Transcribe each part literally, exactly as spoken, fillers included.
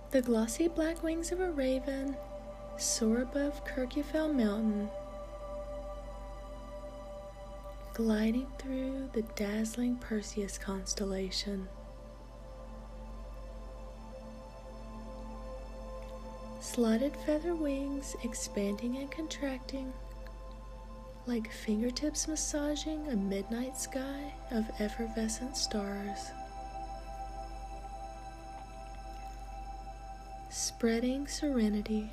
The glossy black wings of a raven soar above Kirkjufell Mountain, gliding through the dazzling Perseus constellation. Slotted feather wings expanding and contracting, like fingertips massaging a midnight sky of effervescent stars. Spreading serenity,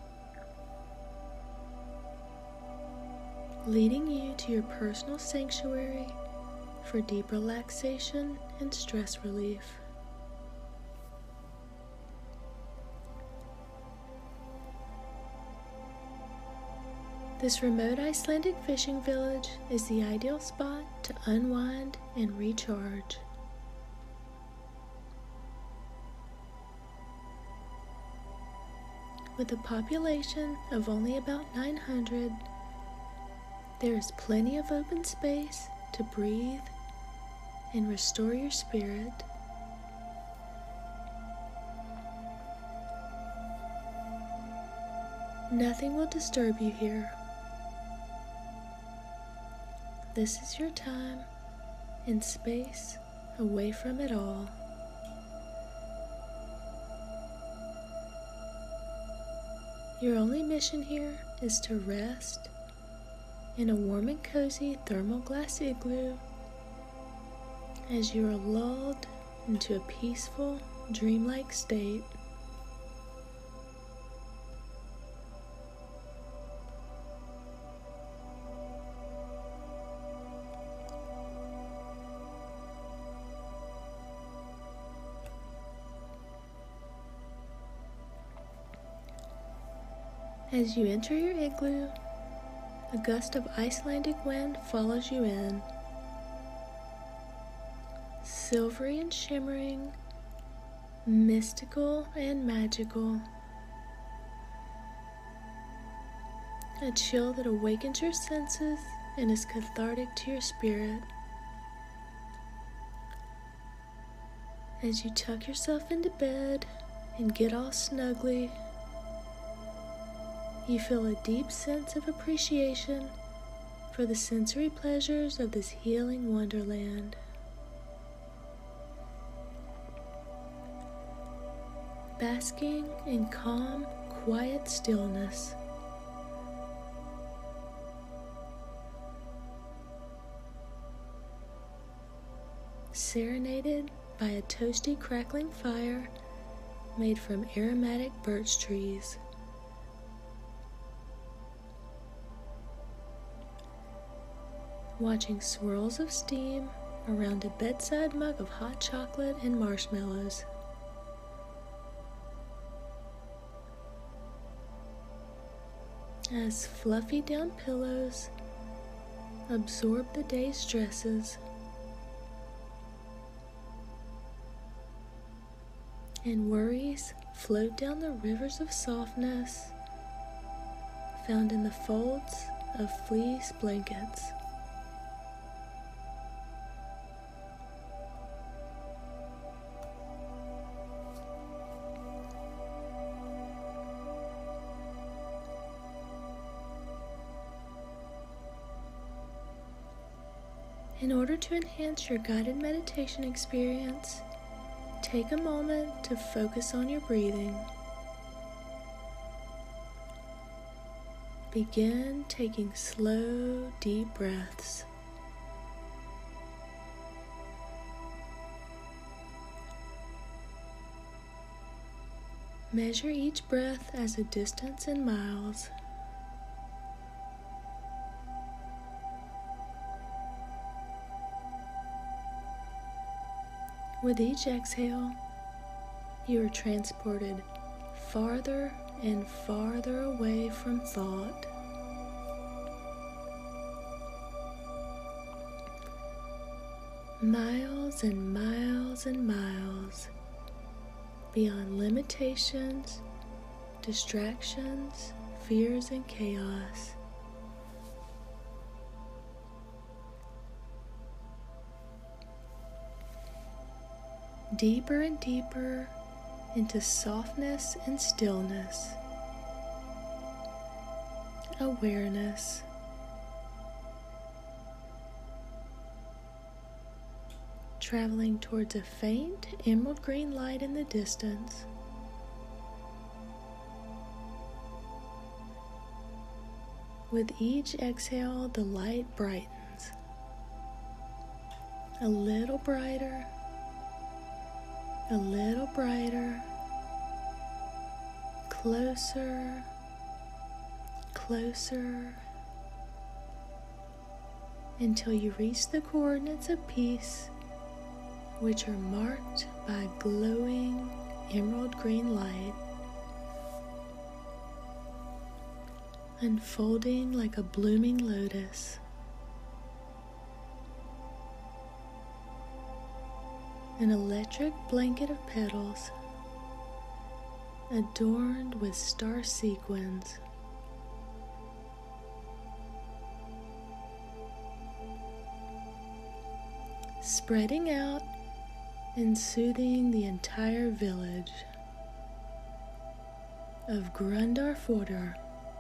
leading you to your personal sanctuary for deep relaxation and stress relief. This remote Icelandic fishing village is the ideal spot to unwind and recharge. With a population of only about nine hundred, there is plenty of open space to breathe and restore your spirit. Nothing will disturb you here. This is your time and space away from it all. Your only mission here is to rest in a warm and cozy thermal glass igloo as you are lulled into a peaceful, dreamlike state. As you enter your igloo, a gust of Icelandic wind follows you in. Silvery and shimmering, mystical and magical. A chill that awakens your senses and is cathartic to your spirit. As you tuck yourself into bed and get all snugly, you feel a deep sense of appreciation for the sensory pleasures of this healing wonderland. Basking in calm, quiet stillness. Serenaded by a toasty, crackling fire made from aromatic birch trees. Watching swirls of steam around a bedside mug of hot chocolate and marshmallows. As fluffy down pillows absorb the day's stresses, and worries float down the rivers of softness found in the folds of fleece blankets. In order to enhance your guided meditation experience, take a moment to focus on your breathing. Begin taking slow, deep breaths. Measure each breath as a distance in miles. With each exhale, you are transported farther and farther away from thought. Miles and miles and miles beyond limitations, distractions, fears, and chaos. Deeper and deeper into softness and stillness, awareness, traveling towards a faint emerald green light in the distance. With each exhale, the light brightens, a little brighter, a little brighter, closer, closer, until you reach the coordinates of peace, which are marked by glowing emerald green light, unfolding like a blooming lotus. An electric blanket of petals adorned with star sequins. Spreading out and soothing the entire village of Grundarfjordur.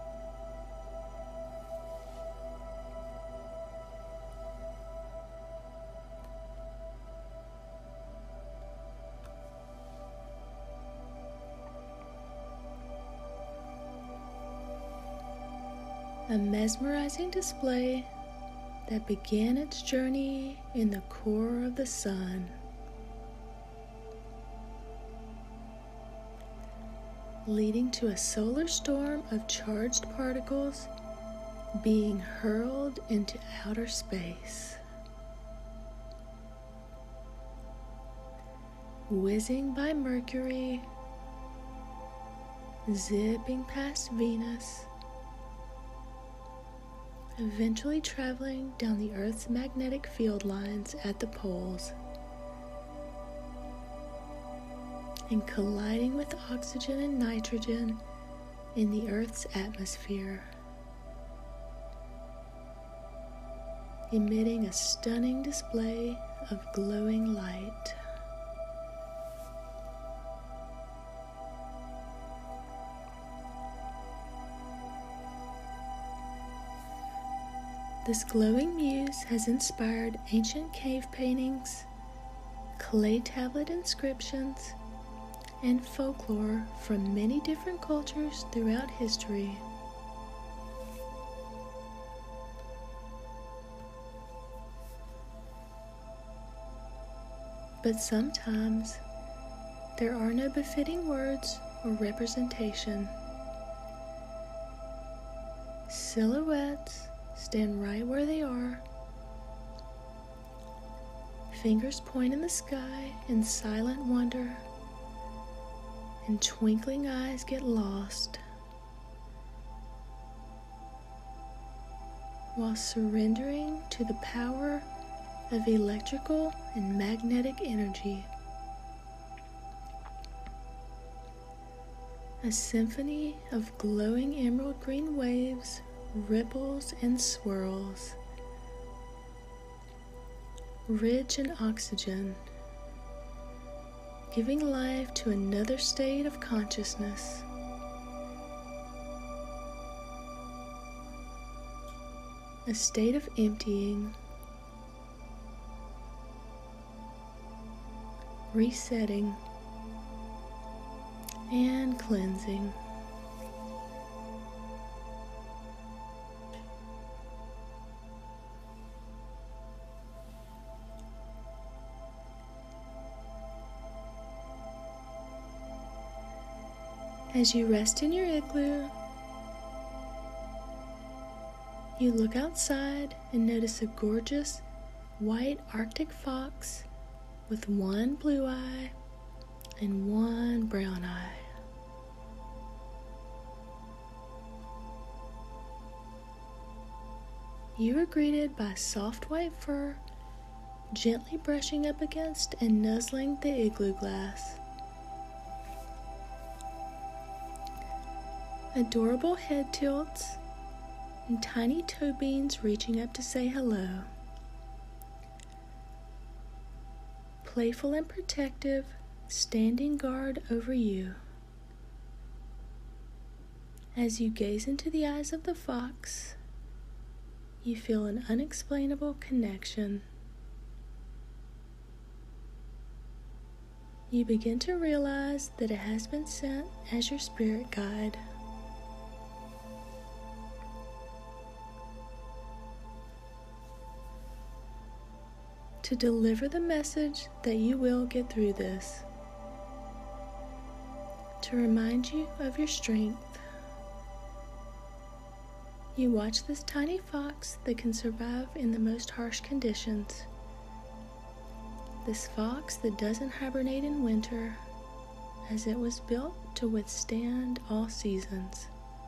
A mesmerizing display that began its journey in the core of the sun, leading to a solar storm of charged particles being hurled into outer space, whizzing by Mercury, zipping past Venus, eventually traveling down the Earth's magnetic field lines at the poles and colliding with oxygen and nitrogen in the Earth's atmosphere, emitting a stunning display of glowing light. This glowing muse has inspired ancient cave paintings, clay tablet inscriptions, and folklore from many different cultures throughout history. But sometimes there are no befitting words or representation. Silhouettes stand right where they are. Fingers point in the sky in silent wonder, and twinkling eyes get lost while surrendering to the power of electrical and magnetic energy. A symphony of glowing emerald green waves ripples and swirls, rich in oxygen, giving life to another state of consciousness. A state of emptying, resetting, and cleansing. As you rest in your igloo, you look outside and notice a gorgeous white Arctic fox with one blue eye and one brown eye. You are greeted by soft white fur gently brushing up against and nuzzling the igloo glass. Adorable head tilts and tiny toe beans reaching up to say hello. Playful and protective, standing guard over you. As you gaze into the eyes of the fox, you feel an unexplainable connection. You begin to realize that it has been sent as your spirit guide. To deliver the message that you will get through this. To remind you of your strength. You watch this tiny fox that can survive in the most harsh conditions. This fox that doesn't hibernate in winter, as it was built to withstand all seasons.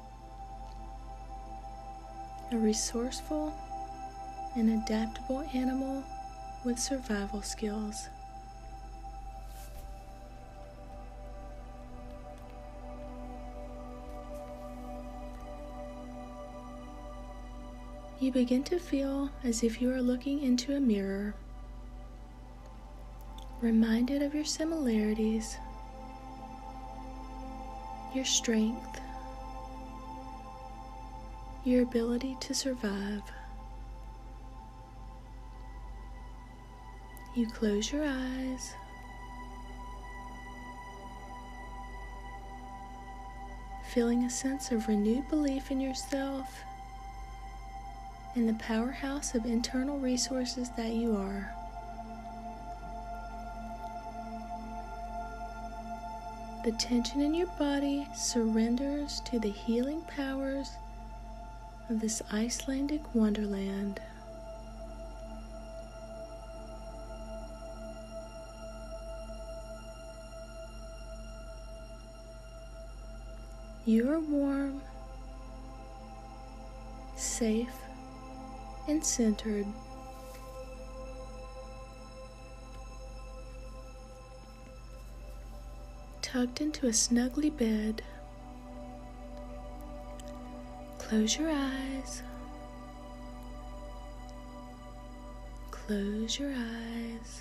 A resourceful and adaptable animal with survival skills. You begin to feel as if you are looking into a mirror, reminded of your similarities, your strength, your ability to survive. You close your eyes, feeling a sense of renewed belief in yourself and the powerhouse of internal resources that you are. The tension in your body surrenders to the healing powers of this Icelandic wonderland. You are warm, safe, and centered. Tucked into a snuggly bed. Close your eyes. Close your eyes.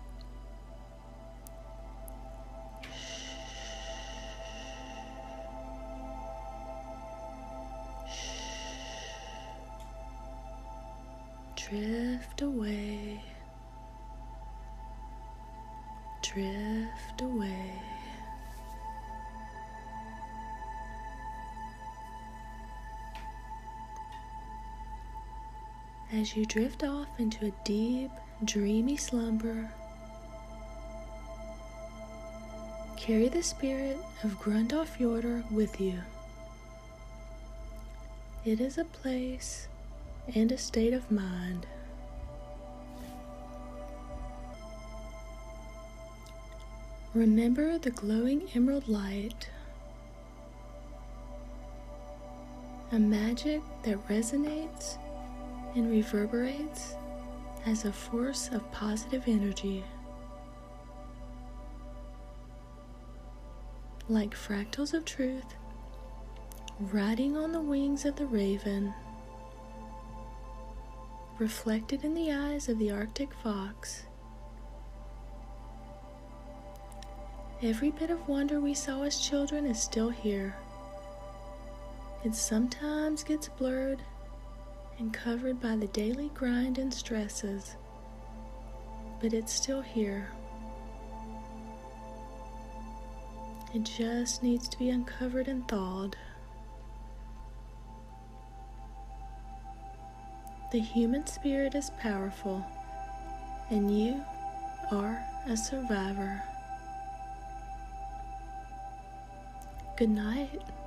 Drift away, drift away. As you drift off into a deep, dreamy slumber, carry the spirit of Grundarfjordur with you. It is a place and a state of mind. Remember the glowing emerald light, a magic that resonates and reverberates as a force of positive energy. Like fractals of truth, riding on the wings of the raven, reflected in the eyes of the Arctic fox. Every bit of wonder we saw as children is still here. It sometimes gets blurred and covered by the daily grind and stresses, but it's still here. It just needs to be uncovered and thawed. The human spirit is powerful, and you are a survivor. Good night.